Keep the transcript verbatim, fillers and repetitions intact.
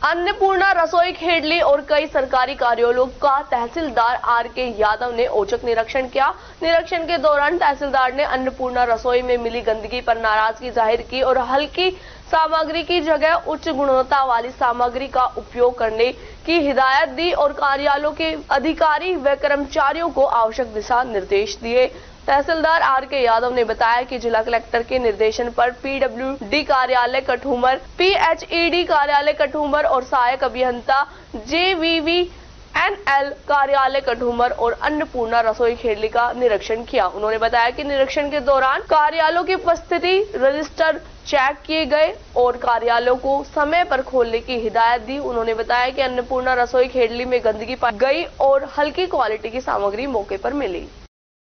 अन्नपूर्णा रसोई खेड़ली और कई सरकारी कार्यालयों का तहसीलदार आर के यादव ने औचक निरीक्षण किया। निरीक्षण के दौरान तहसीलदार ने अन्नपूर्णा रसोई में मिली गंदगी पर नाराजगी जाहिर की और हल्की सामग्री की जगह उच्च गुणवत्ता वाली सामग्री का उपयोग करने की हिदायत दी और कार्यालयों के अधिकारी व कर्मचारियों को आवश्यक दिशा निर्देश दिए। तहसीलदार आर के यादव ने बताया कि जिला कलेक्टर के निर्देशन पर पीडब्ल्यूडी कार्यालय कठूमर, पीएचईडी कार्यालय कठूमर और सहायक अभियंता जेवीवीएनएल कार्यालय कठूमर और अन्नपूर्णा रसोई खेड़ली का निरीक्षण किया। उन्होंने बताया कि निरीक्षण के दौरान कार्यालयों की उपस्थिति रजिस्टर चेक किए गए और कार्यालयों को समय पर खोलने की हिदायत दी। उन्होंने बताया कि अन्नपूर्णा रसोई खेड़ली में गंदगी पाई गई और हल्की क्वालिटी की सामग्री मौके पर मिली।